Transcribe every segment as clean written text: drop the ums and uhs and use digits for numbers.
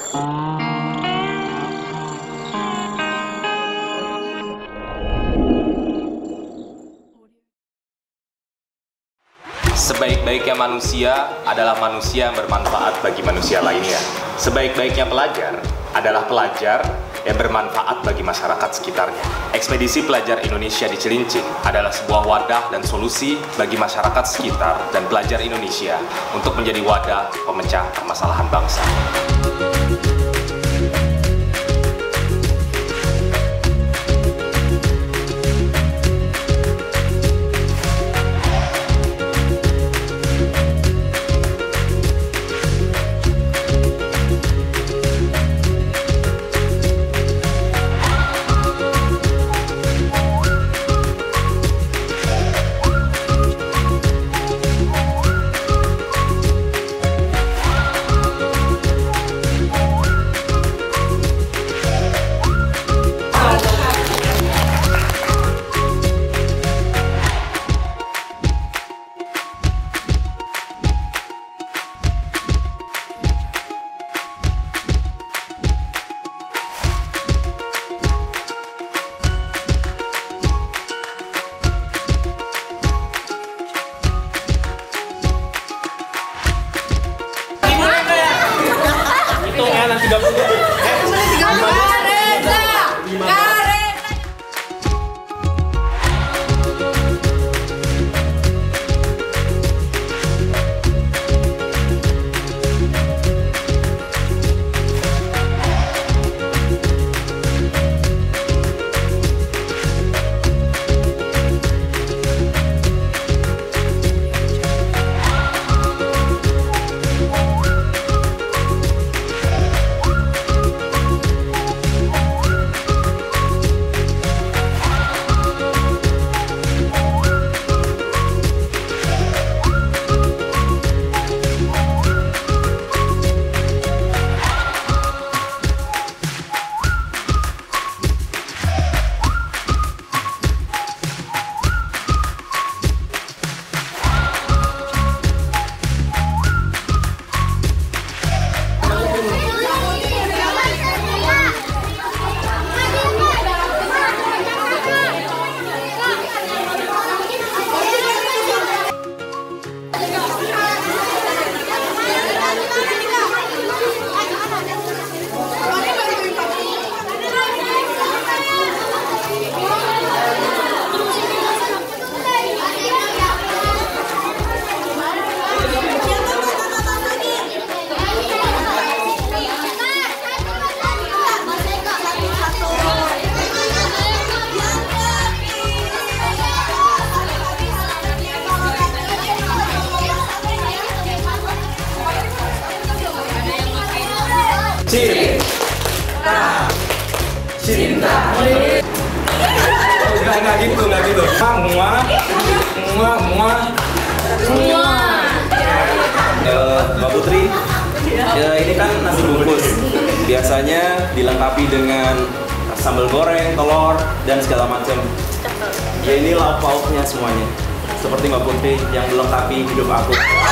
Sebaik-baiknya manusia adalah manusia yang bermanfaat bagi manusia lainnya. Sebaik-baiknya pelajar adalah pelajar yang bermanfaat bagi masyarakat sekitarnya. Ekspedisi Pelajar Indonesia di Cilincing adalah sebuah wadah dan solusi bagi masyarakat sekitar dan pelajar Indonesia untuk menjadi wadah pemecah permasalahan bangsa. Cinta. Nggak gitu. Mbak Putri, ya ini kan nasi bungkus. Biasanya dilengkapi dengan sambal goreng, telur, dan segala macam. Ya ini lauk pauknya semuanya. Seperti Mbak Putri yang melengkapi hidup aku.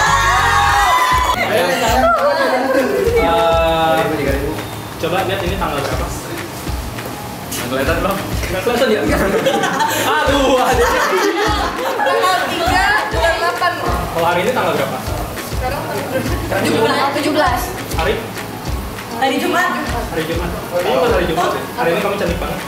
Coba lihat ini tanggal berapa? Kelihatan belum? Nggak kelihatan ya? Aduh, Tanggal 3 bulan 8. kalau hari ini tanggal berapa? Sekarang tanggal 17. Hari? Hari Jumat. Hari Jumat. Ini bukan hari Jumat ya? Hari ini kamu cantik banget.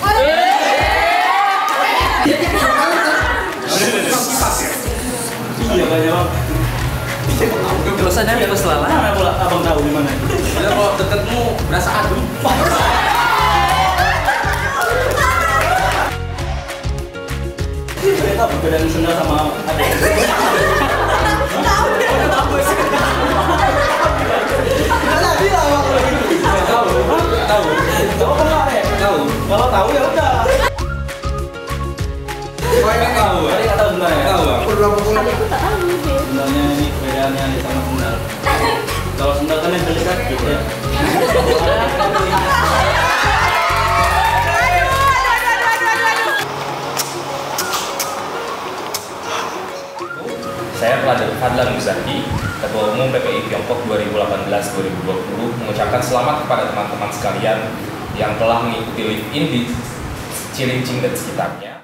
Iya kayaknya bang. Terus aja terus lala. Mana pula abang tahu di mana? Kalau kalau deketmu berasa adem. Kita perbedaan sendal sama adik. Kalau tahu ya udah. Tahu. Tadi nggak tahu sebenarnya. Tahu bang. Sebenarnya ini perbedaannya sama sendal. Kalau sendal kan yang dekat gitu ya. Saya Pelajar Fadlan Muzaki, Ketua Umum PPI Tiongkok 2018-2020, mengucapkan selamat kepada teman-teman sekalian yang telah mengikuti live-in di Cilincing dan sekitarnya.